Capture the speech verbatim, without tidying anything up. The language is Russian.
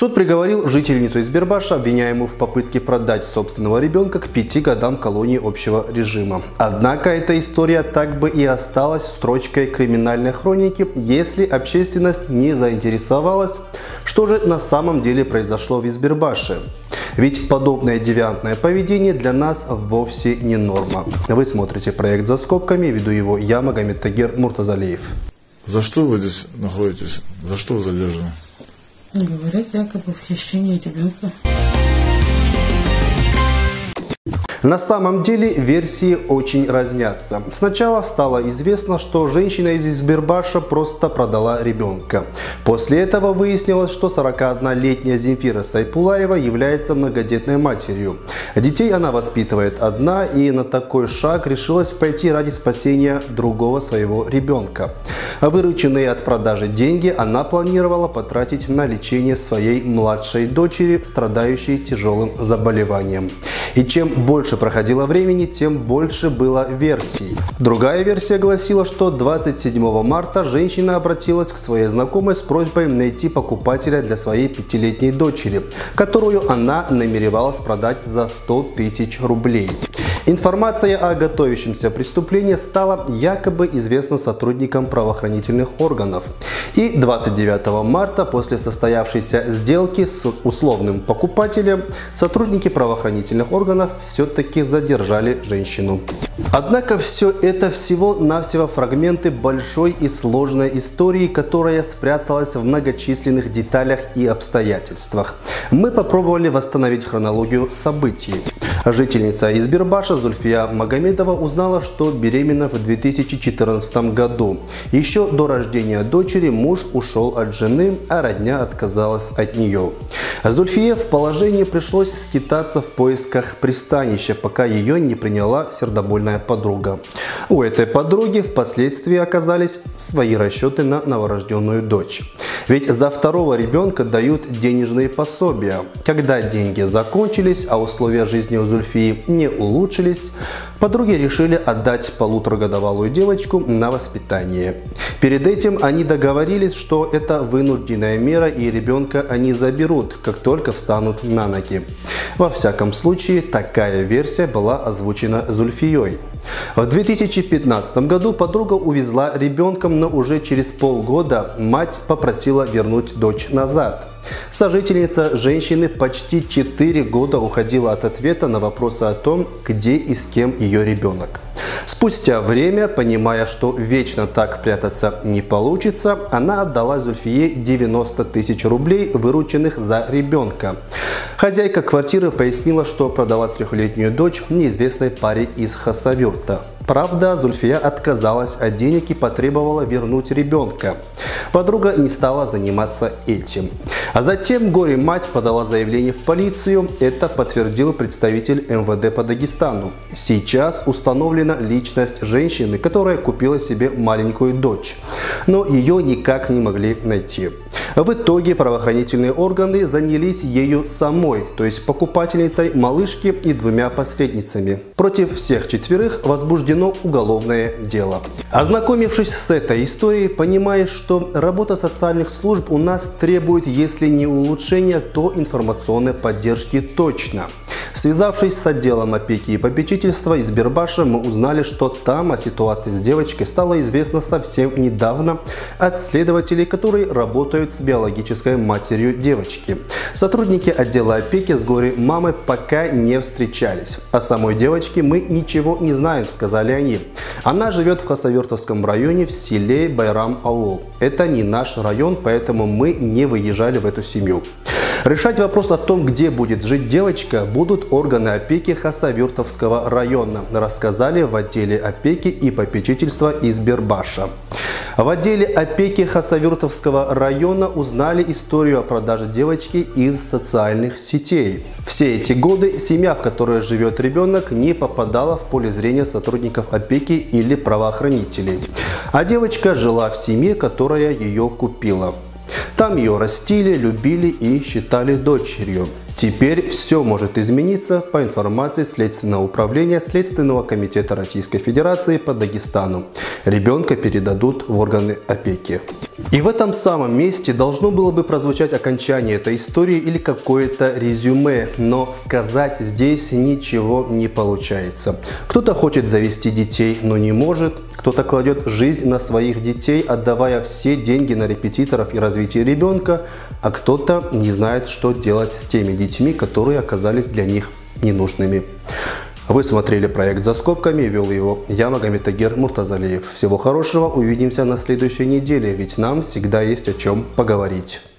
Суд приговорил жительницу Избербаша, обвиняемую в попытке продать собственного ребенка, к пяти годам колонии общего режима. Однако эта история так бы и осталась строчкой криминальной хроники, если общественность не заинтересовалась, что же на самом деле произошло в Избербаше. Ведь подобное девиантное поведение для нас вовсе не норма. Вы смотрите проект «За скобками», веду его я, Магомед Тагир Муртазалиев. За что вы здесь находитесь? За что вы задержаны? Говорят, якобы в хищении ребенка. На самом деле версии очень разнятся. Сначала стало известно, что женщина из Избербаша просто продала ребенка. После этого выяснилось, что сорокаоднолетняя Земфира Сайпулаева является многодетной матерью. Детей она воспитывает одна и на такой шаг решилась пойти ради спасения другого своего ребенка. Вырученные от продажи деньги она планировала потратить на лечение своей младшей дочери, страдающей тяжелым заболеванием. И чем больше проходило времени, тем больше было версий. Другая версия гласила, что двадцать седьмого марта женщина обратилась к своей знакомой с просьбой найти покупателя для своей пятилетней дочери, которую она намеревалась продать за сто тысяч рублей. Информация о готовящемся преступлении стала якобы известна сотрудникам правоохранительных органов. И двадцать девятого марта, после состоявшейся сделки с условным покупателем, сотрудники правоохранительных органов все-таки задержали женщину. Однако все это всего-навсего фрагменты большой и сложной истории, которая спряталась в многочисленных деталях и обстоятельствах. Мы попробовали восстановить хронологию событий. Жительница Избербаша Зульфия Магомедова узнала, что беременна в две тысячи четырнадцатом году. Еще до рождения дочери муж ушел от жены, а родня отказалась от нее. Зульфие в положении пришлось скитаться в поисках пристанища, пока ее не приняла сердобольная подруга. У этой подруги впоследствии оказались свои расчеты на новорожденную дочь. Ведь за второго ребенка дают денежные пособия. Когда деньги закончились, а условия жизни у Зульфии не улучшились, подруги решили отдать полуторагодовалую девочку на воспитание. Перед этим они договорились, что это вынужденная мера и ребенка они заберут, как только встанут на ноги. Во всяком случае, такая версия была озвучена Зульфией. В две тысячи пятнадцатом году подруга увезла ребенка, но уже через полгода мать попросила вернуть дочь назад. Сожительница женщины почти четыре года уходила от ответа на вопросы о том, где и с кем ее ребенок. Спустя время, понимая, что вечно так прятаться не получится, она отдала Зульфие девяносто тысяч рублей, вырученных за ребенка. Хозяйка квартиры пояснила, что продала трехлетнюю дочь неизвестной паре из Хасавюрта. Правда, Зульфия отказалась от денег и потребовала вернуть ребенка. Подруга не стала заниматься этим. А затем горе-мать подала заявление в полицию. Это подтвердил представитель эм вэ дэ по Дагестану. Сейчас установлена личность женщины, которая купила себе маленькую дочь, но ее никак не могли найти. В итоге правоохранительные органы занялись ею самой, то есть покупательницей малышки и двумя посредницами. Против всех четверых возбуждено уголовное дело. Ознакомившись с этой историей, понимаешь, что работа социальных служб у нас требует, если не улучшения, то информационной поддержки точно. Связавшись с отделом опеки и попечительства Избербаша, мы узнали, что там о ситуации с девочкой стало известно совсем недавно от следователей, которые работают с биологической матерью девочки. Сотрудники отдела опеки с горе-мамой пока не встречались. О самой девочке мы ничего не знаем, сказали они. Она живет в Хасавюртовском районе в селе Байрам-Аул. Это не наш район, поэтому мы не выезжали в эту семью. Решать вопрос о том, где будет жить девочка, будут органы опеки Хасавюртовского района, рассказали в отделе опеки и попечительства Избербаша. В отделе опеки Хасавюртовского района узнали историю о продаже девочки из социальных сетей. Все эти годы семья, в которой живет ребенок, не попадала в поле зрения сотрудников опеки или правоохранителей. А девочка жила в семье, которая ее купила. Там ее растили, любили и считали дочерью. Теперь все может измениться по информации Следственного управления Следственного комитета Российской Федерации по Дагестану. Ребенка передадут в органы опеки. И в этом самом месте должно было бы прозвучать окончание этой истории или какое-то резюме, но сказать здесь ничего не получается. Кто-то хочет завести детей, но не может, кто-то кладет жизнь на своих детей, отдавая все деньги на репетиторов и развитие ребенка, а кто-то не знает, что делать с теми детьми, которые оказались для них ненужными. Вы смотрели проект «За скобками», вел его я, Магомед-Тагир Муртазалиев. Всего хорошего, увидимся на следующей неделе, ведь нам всегда есть о чем поговорить.